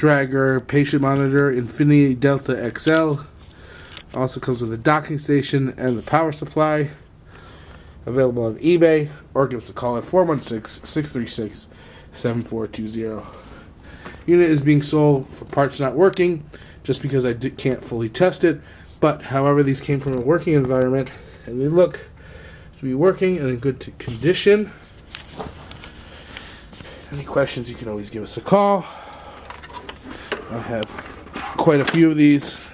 dragger patient monitor, Infinity Delta XL. Also comes with a docking station and the power supply. Available on eBay, or give us a call at 416-636-7420. Unit is being sold for parts not working, just because I can't fully test it. But, however, these came from a working environment, and they look to be working and in good condition. Any questions, you can always give us a call. I have quite a few of these.